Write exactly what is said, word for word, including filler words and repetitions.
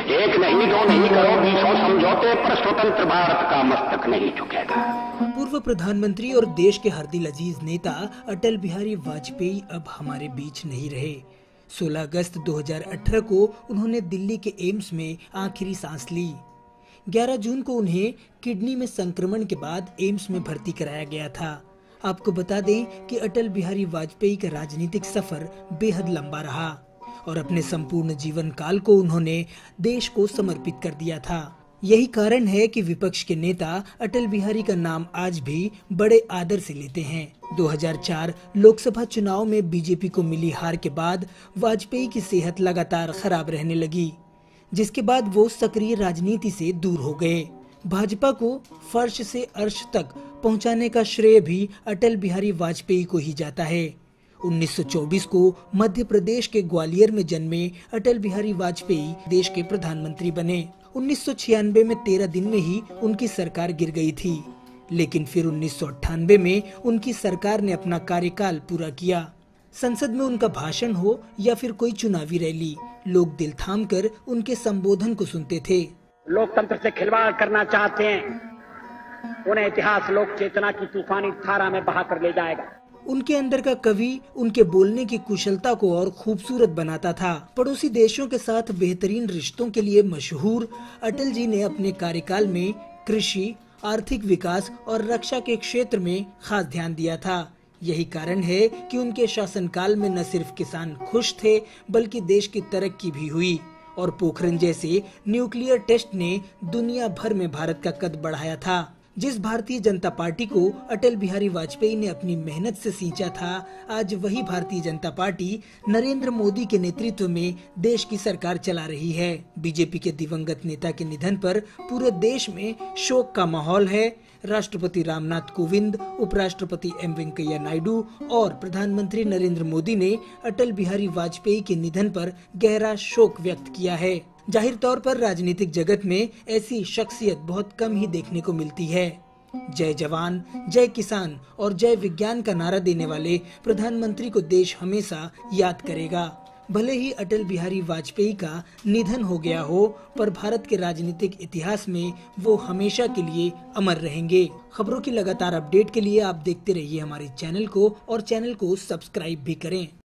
एक नहीं दो नहीं करो बीसों समझौते पर स्वतंत्र भारत का मस्तक नहीं झुकेगा। पूर्व प्रधानमंत्री और देश के हरदिल अजीज नेता अटल बिहारी वाजपेयी अब हमारे बीच नहीं रहे। सोलह अगस्त दो हज़ार अठारह को उन्होंने दिल्ली के एम्स में आखिरी सांस ली। ग्यारह जून को उन्हें किडनी में संक्रमण के बाद एम्स में भर्ती कराया गया था। आपको बता दें कि अटल बिहारी वाजपेयी का राजनीतिक सफर बेहद लंबा रहा और अपने संपूर्ण जीवन काल को उन्होंने देश को समर्पित कर दिया था। यही कारण है कि विपक्ष के नेता अटल बिहारी का नाम आज भी बड़े आदर से लेते हैं। दो हज़ार चार लोकसभा चुनाव में बीजेपी को मिली हार के बाद वाजपेयी की सेहत लगातार खराब रहने लगी, जिसके बाद वो सक्रिय राजनीति से दूर हो गए। भाजपा को फर्श से अर्श तक पहुंचाने का श्रेय भी अटल बिहारी वाजपेयी को ही जाता है। उन्नीस सौ चौबीस को मध्य प्रदेश के ग्वालियर में जन्मे अटल बिहारी वाजपेयी देश के प्रधानमंत्री बने। उन्नीस सौ छियानवे में तेरह दिन में ही उनकी सरकार गिर गई थी, लेकिन फिर उन्नीस सौ अट्ठानवे में उनकी सरकार ने अपना कार्यकाल पूरा किया। संसद में उनका भाषण हो या फिर कोई चुनावी रैली, लोग दिल थाम कर उनके संबोधन को सुनते थे। लोकतंत्र से खिलवाड़ करना चाहते हैं, उन्हें इतिहास लोक चेतना की तूफानी धारा में बहा कर ले जाएगा। उनके अंदर का कवि उनके बोलने की कुशलता को और खूबसूरत बनाता था। पड़ोसी देशों के साथ बेहतरीन रिश्तों के लिए मशहूर अटल जी ने अपने कार्यकाल में कृषि, आर्थिक विकास और रक्षा के क्षेत्र में खास ध्यान दिया था। यही कारण है कि उनके शासनकाल में न सिर्फ किसान खुश थे, बल्कि देश की तरक्की भी हुई और पोखरण जैसे न्यूक्लियर टेस्ट ने दुनिया भर में भारत का कद बढ़ाया था। जिस भारतीय जनता पार्टी को अटल बिहारी वाजपेयी ने अपनी मेहनत से सींचा था, आज वही भारतीय जनता पार्टी नरेंद्र मोदी के नेतृत्व में देश की सरकार चला रही है। बीजेपी के दिवंगत नेता के निधन पर पूरे देश में शोक का माहौल है। राष्ट्रपति रामनाथ कोविंद, उपराष्ट्रपति एम वेंकैया नायडू और प्रधानमंत्री नरेंद्र मोदी ने अटल बिहारी वाजपेयी के निधन पर गहरा शोक व्यक्त किया है। जाहिर तौर पर राजनीतिक जगत में ऐसी शख्सियत बहुत कम ही देखने को मिलती है। जय जवान, जय किसान और जय विज्ञान का नारा देने वाले प्रधानमंत्री को देश हमेशा याद करेगा। भले ही अटल बिहारी वाजपेयी का निधन हो गया हो, पर भारत के राजनीतिक इतिहास में वो हमेशा के लिए अमर रहेंगे। खबरों की लगातार अपडेट के लिए आप देखते रहिए हमारे चैनल को और चैनल को सब्सक्राइब भी करें।